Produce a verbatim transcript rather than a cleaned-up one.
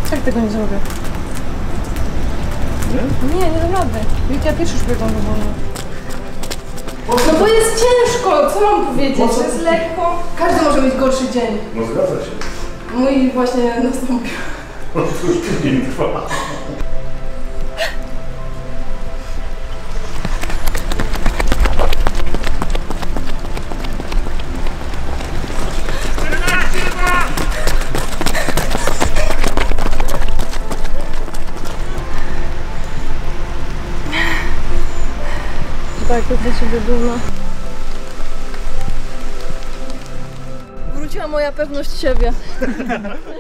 Jak tego nie zrobię? Nie? Nie, nie dam rady. Ja pierwszy już biegam do wolno. No bo jest ciężko, co mam powiedzieć? To jest lekko. Każdy może mieć gorszy dzień. No zgadza się. Mój właśnie nastąpił. No cóż, tydzień trwa. Tak, jest za siebie dumna. Wróciła moja pewność siebie.